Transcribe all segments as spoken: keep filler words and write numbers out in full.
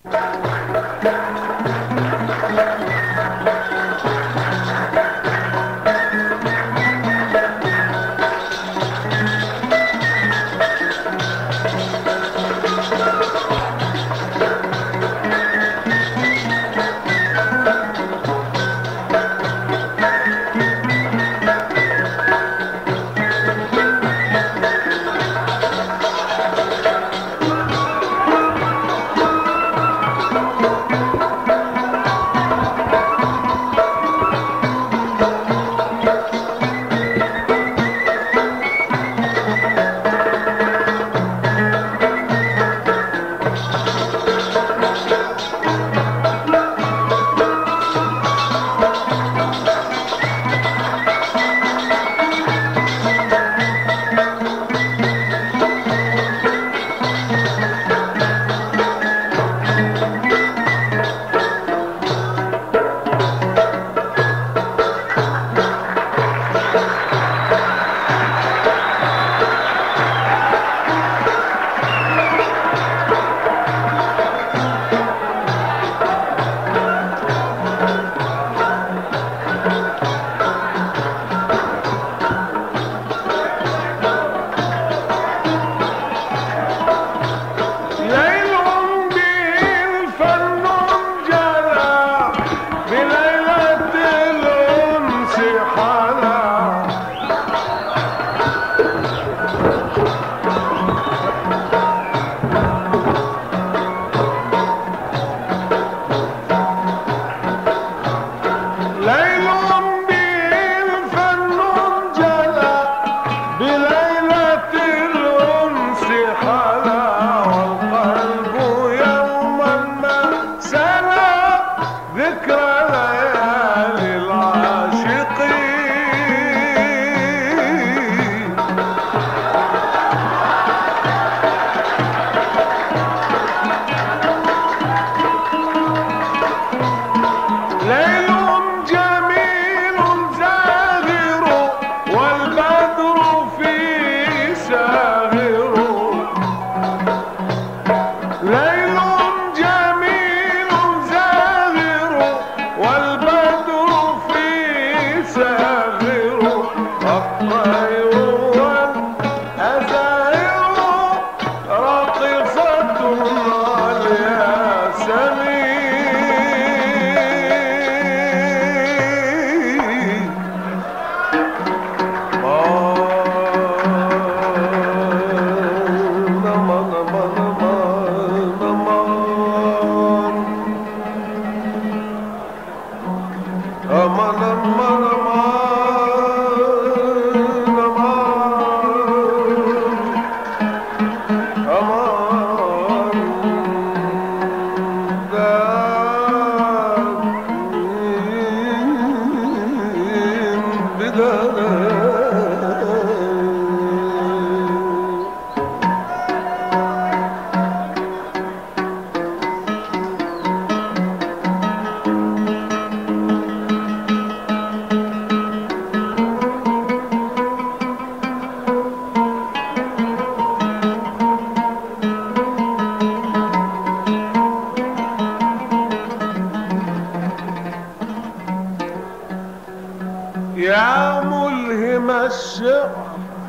يا ملهم الشعر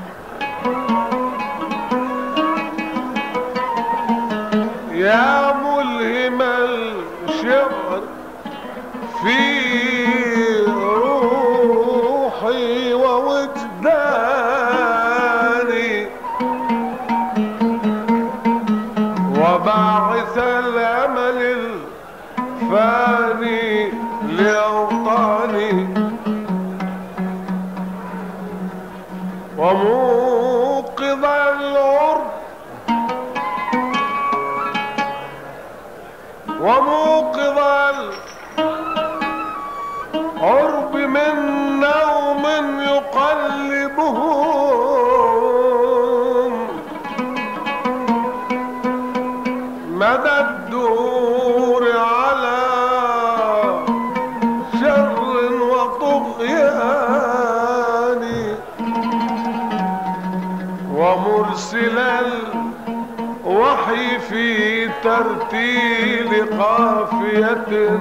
يا ملهم الشعر في روحي ووجداني وباعث الأمل الفاني لأوطاني وموقظ العرب وموقظ العرب من نوم يقلبهم مدى الدور على شر وطغيان ومرسل وحي في ترتيل قافية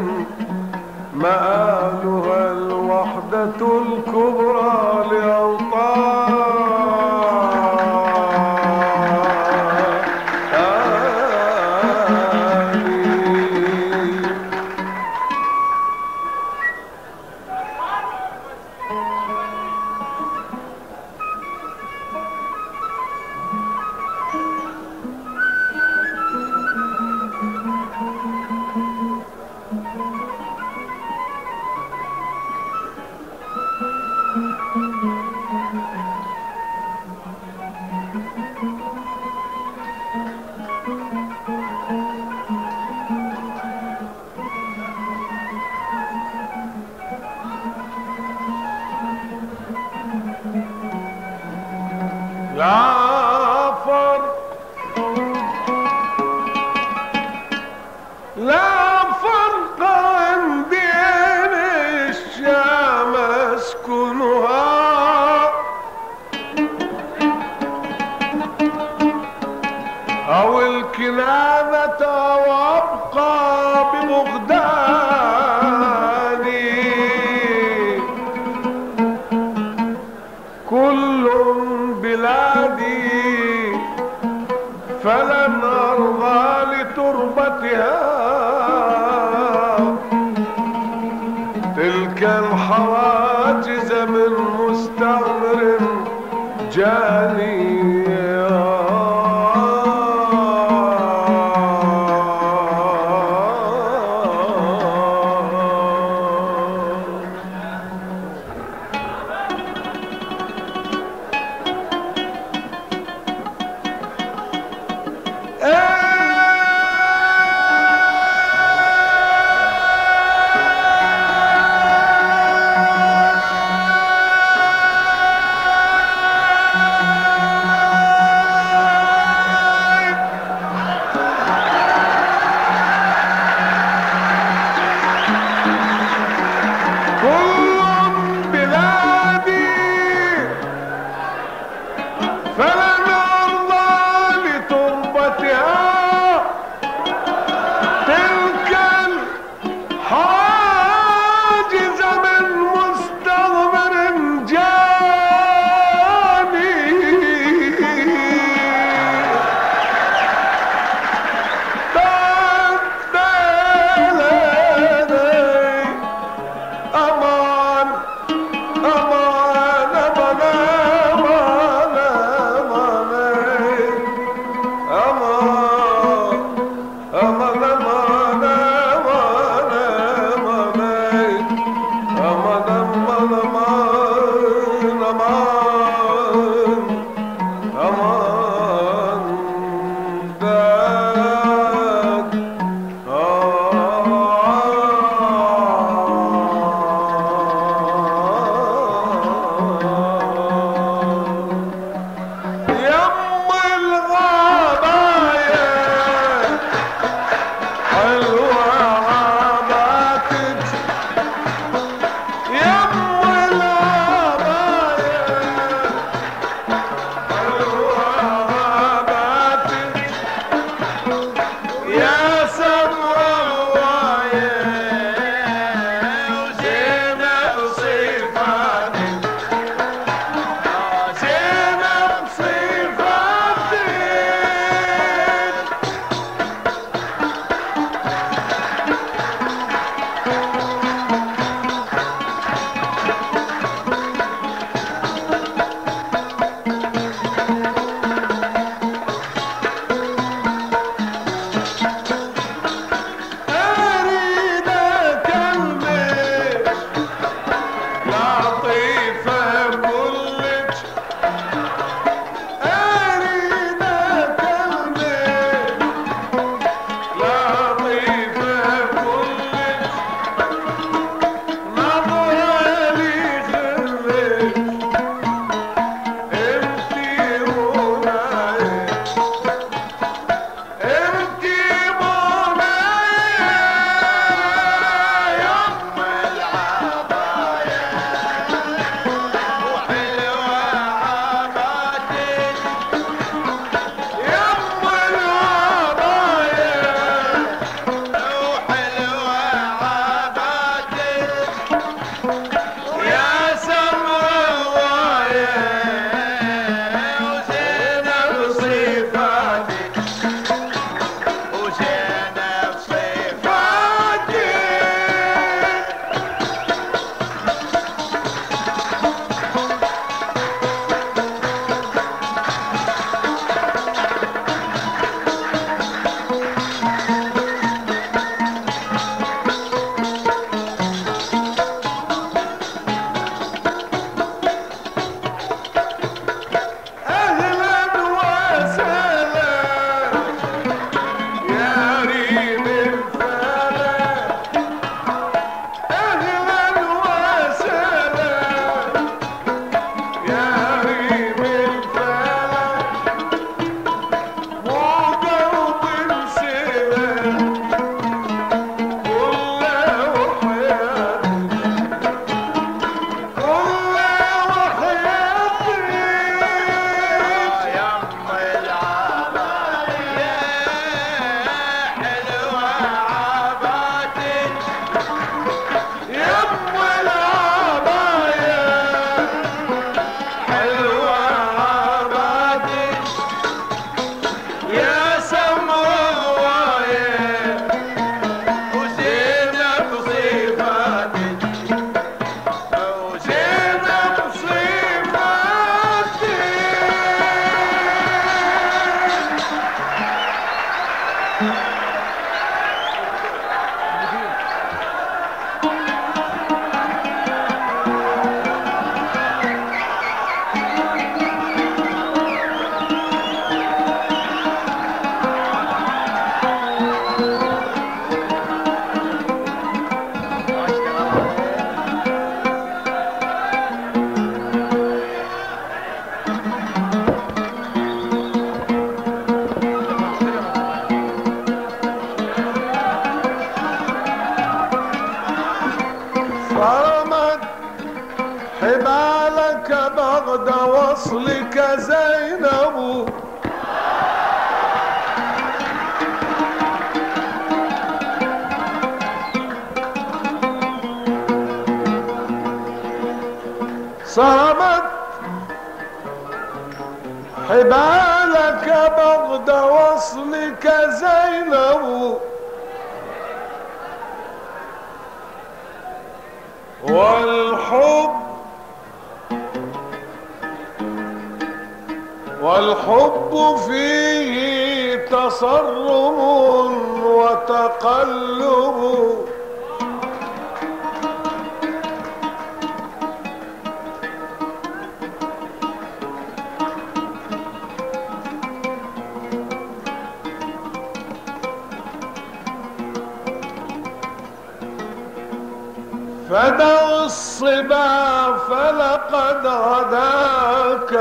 مآلها الوحدة الكبرى لأوطان. بعد وصلك زينب صامت حبالك بعد وصلك زينب والحب والحب فيه تصرم وتقلب فدع الصبا فلقد غداك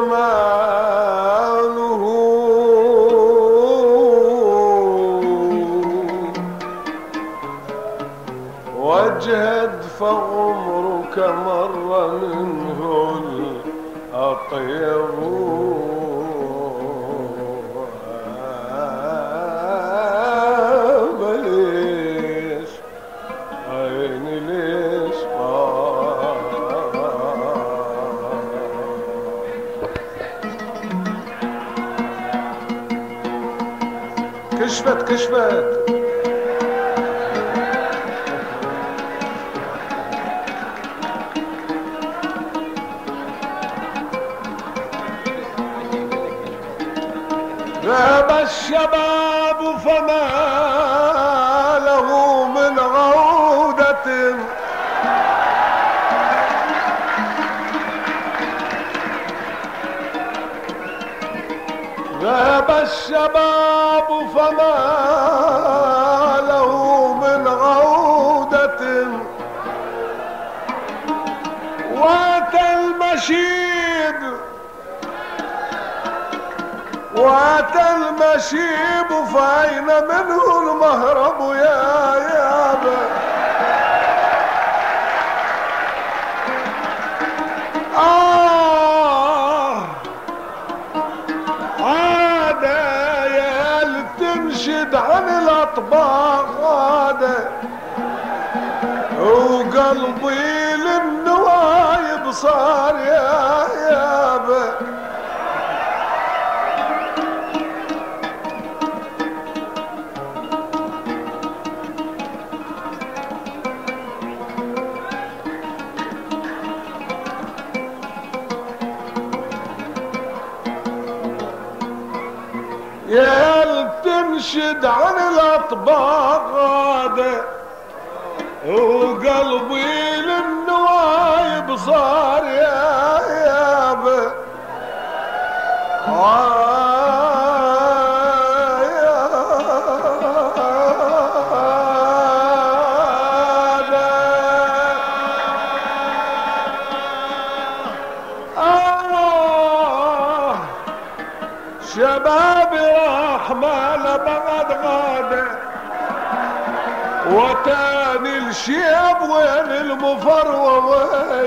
زمانه واجهد فعمرك مر منه الأطيب كشفت كشفت ذهب الشباب فما له من عودة ذهب الشباب فما له من عودة واتى المشيب واتى المشيب فأين منه المهرب يا يابا آه عاد يا لتنشد عن الأطباق عاد وقلبي للنوايب صار يا يابا يا تنشد عن الأطباق غادة وقلبي للنوايب صار يا يابا شباب راح ماله بعد غاده وتاني الشيب وين المفروض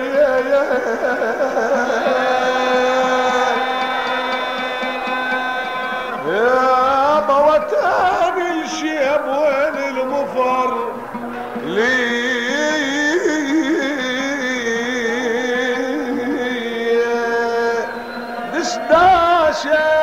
يابا وتاني الشيب وين المفروض لي دشداشه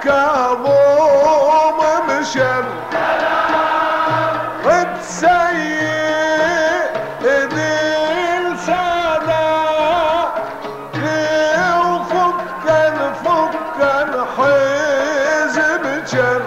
كظوم مشر تسيد السادة وفكن فكن حزب شر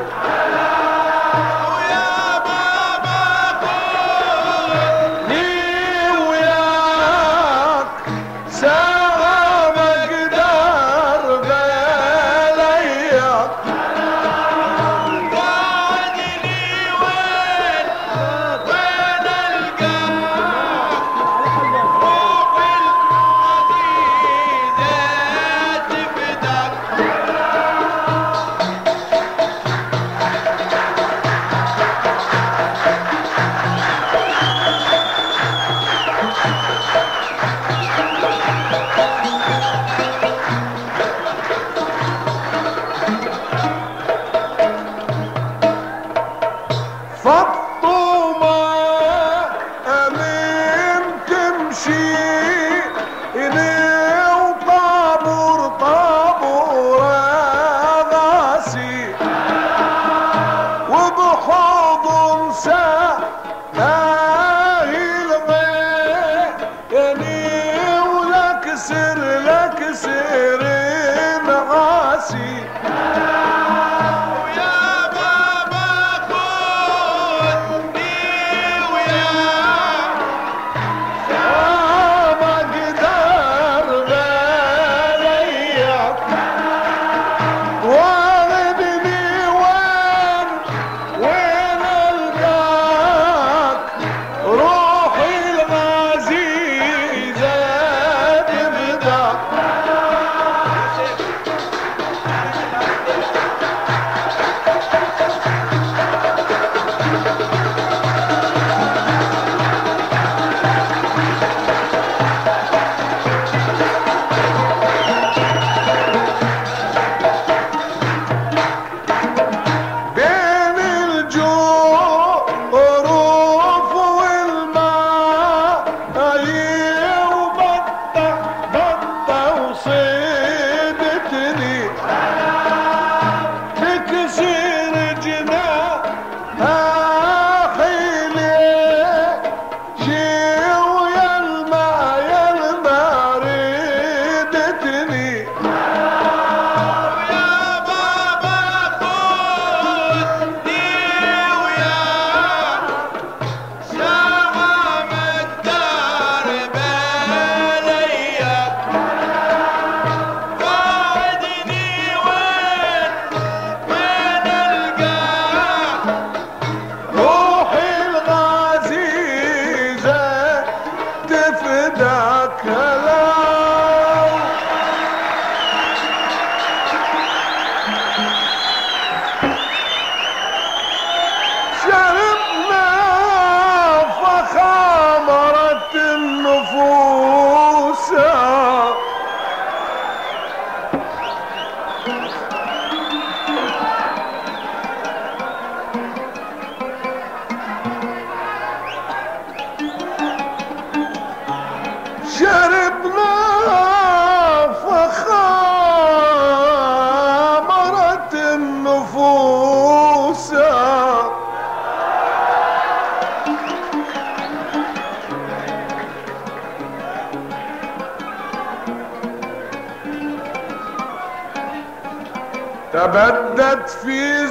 تبدت في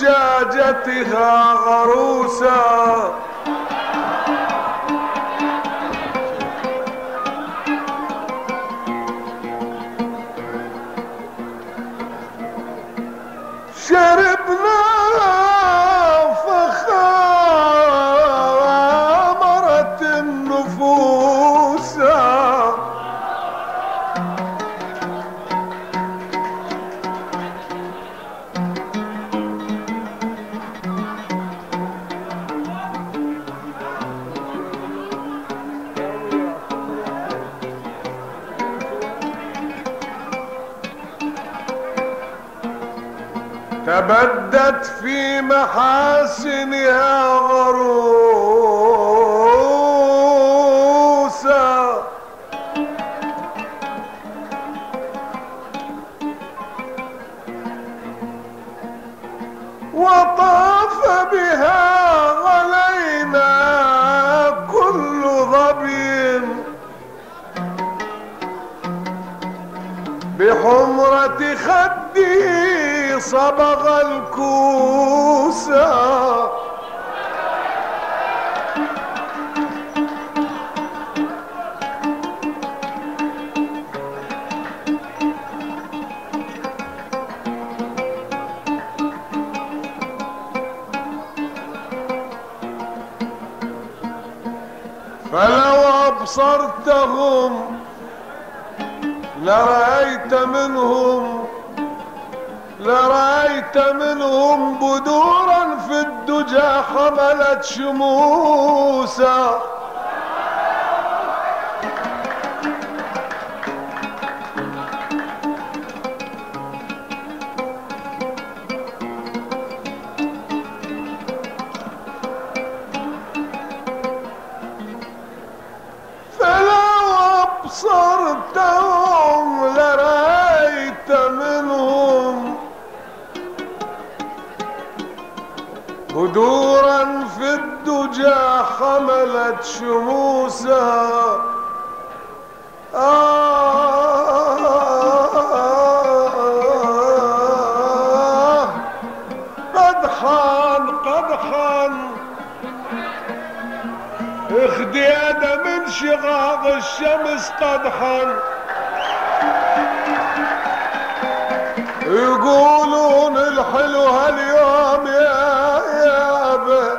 زجاجتها غروسا شربنا فخامرت النفوس تبدت في محاسنها غروسا وطاف بها علينا كل ظبي بحمرة خدي صبغ الكوسة فلو أبصرتهم لرأيت منهم لرأيت منهم بدورا في الدجى حملت شموسا صرتهم لرأيت منهم بدورا في الدجى حملت شموسا آه قدحان قدحان اخديادة من شغاغ الشمس قدحا يقولون الحلو هاليوم يا يابا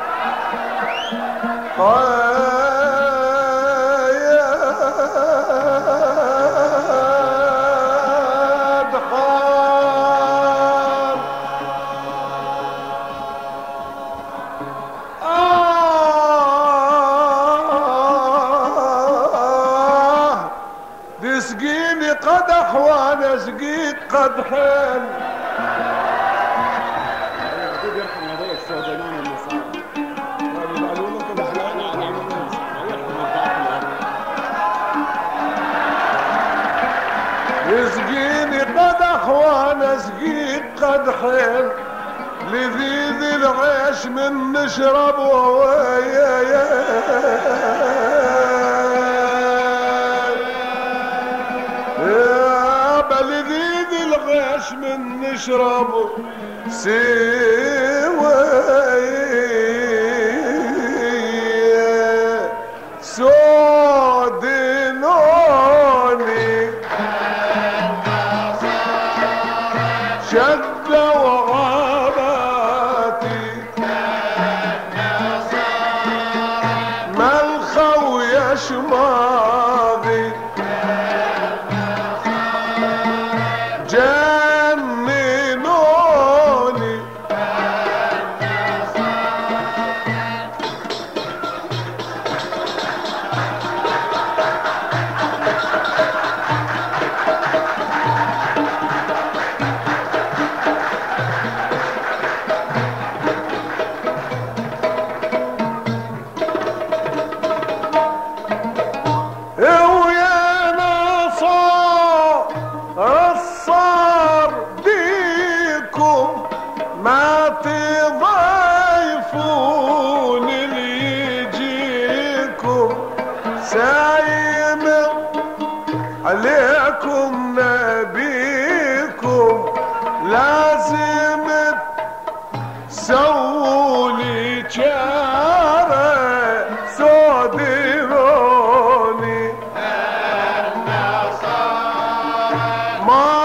قدح وانا سقيت قدحين يسقيني قدح وانا سقيت قدحين لذيذ العيش من نشرب ويا لذيذ الغش من نشرب سوية سودنوني شد وغاباتي ملخو يشماضي جننوني عليكم نبيكم لازم تسوولي جارة صدروني النصارى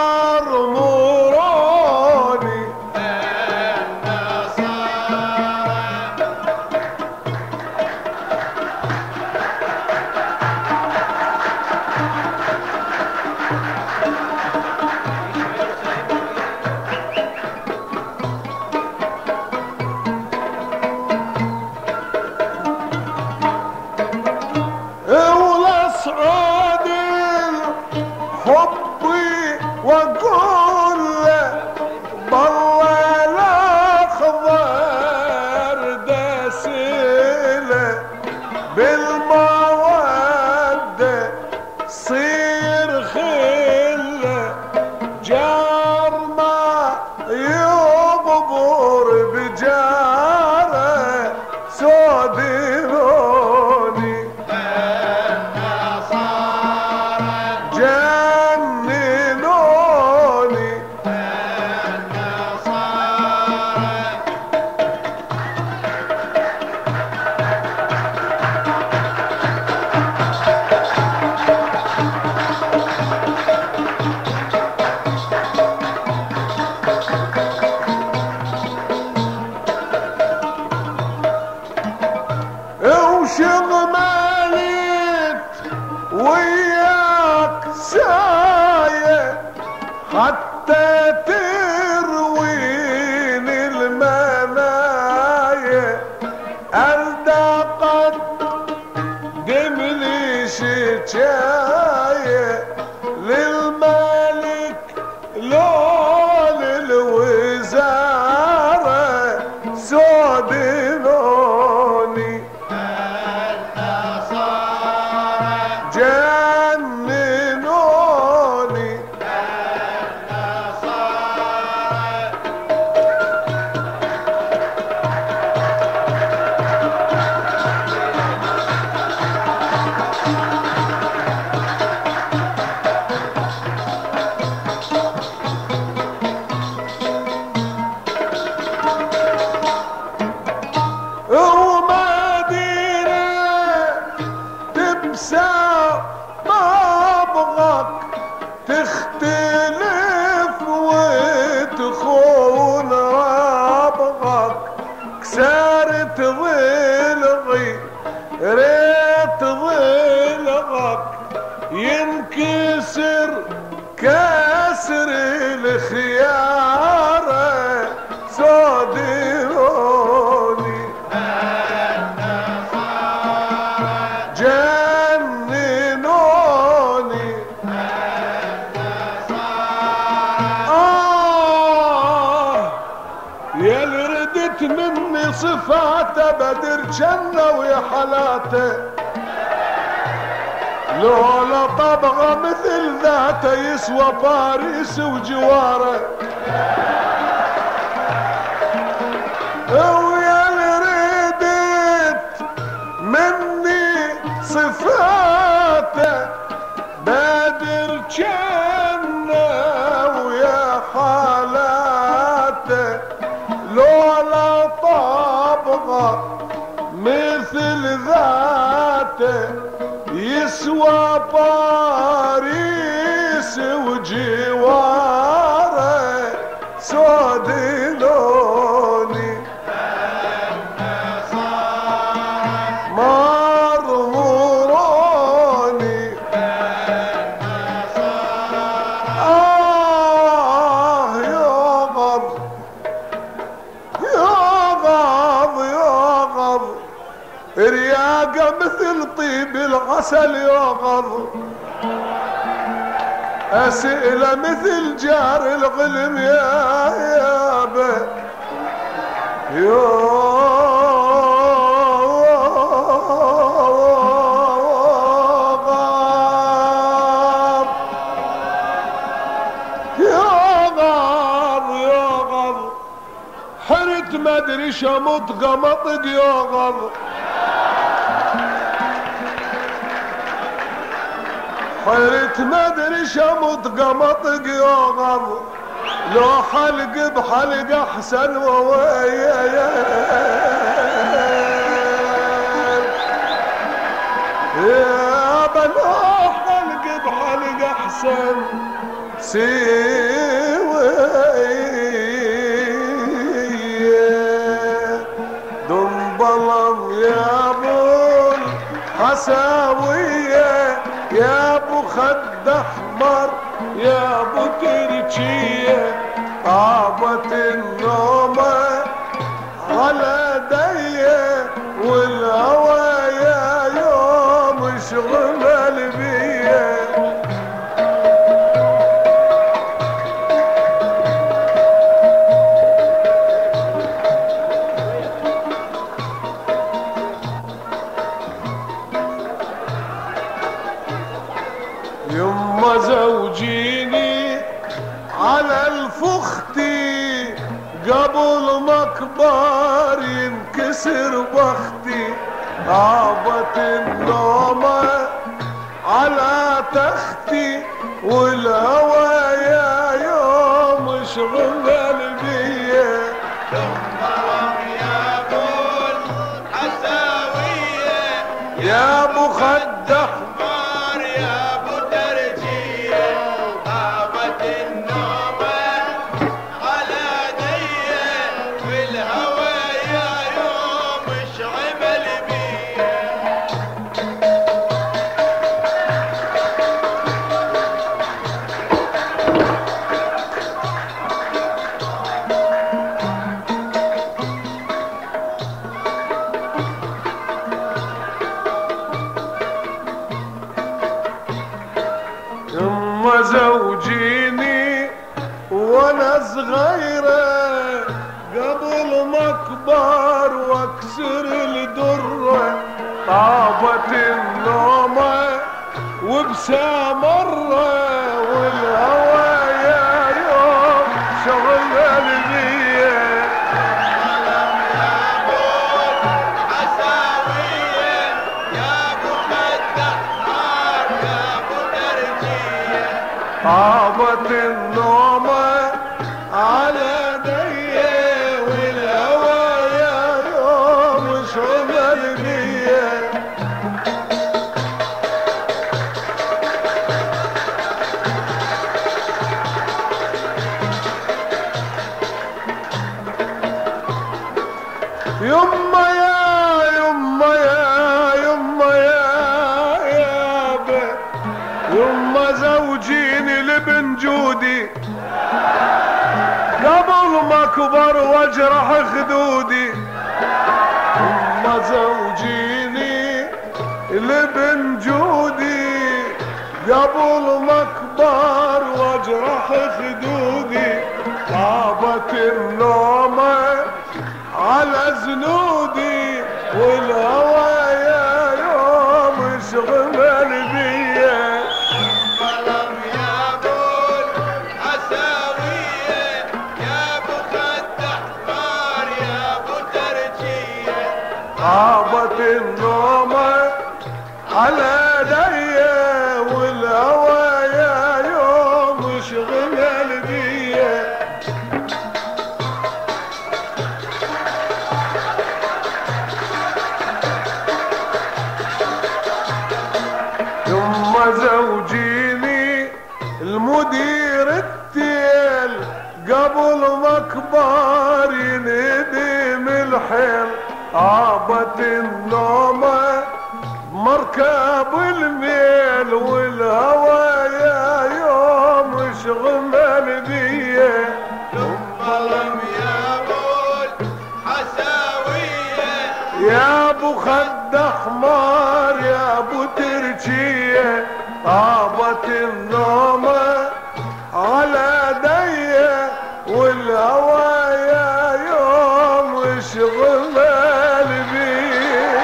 مرموروني حرت مني صفاته بدر جنة ويا حلاته لولا طبغة مثل ذاته يسوى باريس وجواره ويا اللي ريدت مني صفاته بدر جنة ويا حالاته لولا طبغة مثل ذاته يسوى باريس وجواره سود لوني مرموروني آه يغض يغض يغض رياقة مثل طيب العسل يغض أسئلة مثل جار الغلم يا يابا يغض يغض يغض حرت مدري شمط قمطق يغض حرت مدري شمط قمطق يغض لو حلق بحلق احسن وويا يا بلو حلق بحلق احسن سويا دنبلم يا ابو الحساويه يا ابو خد احمر يا ابو تركيه طابت النومه على ديه والهوى يا يوم شغل بيه يما زوجيني على الفختي قبل مكبر ينكسر بختي طابت النومة على تختي والهوى يا يوم شغل بيه يا ابو الحساوية يا ابو خد احمر يا ابو ترجية طابت النومة على ديه والهوى يا يوم شعمل بيه يما زوجيني وانا صغيرة قبل ما اكبر واكسر الدرة طابت النومة وبسامرة والهوى يا يوم شغل بيه طابت النومة على ديه والهوى يا يوم شغل بيه يما يا يما يا يما يا يابا يما زوجيني لبن جودي قبل ما اكبر واجرح خدودي يما زوجيني لبن جودي قبل ما اكبر واجرح خدودي طابت النومة على زنودي والهوى يا يوم شغل بيا ظلم يا ابو الحساوية يا ابو خد احمر يا ابو ترجية غابت النومة على ديا والهوى يا يوم شغل بيا يما زوجيني المدير التيل قبل ما كبار ينهدم الحيل عابت النومة مركب الميل والهوى يا يوم شغل بيه ظلم يا ابو الحساوية يا ابو خد احمر يا ابو تركية طابت النومة على ديه والهوى يا يوم شغل بيه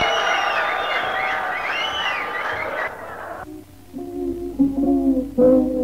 Thank you.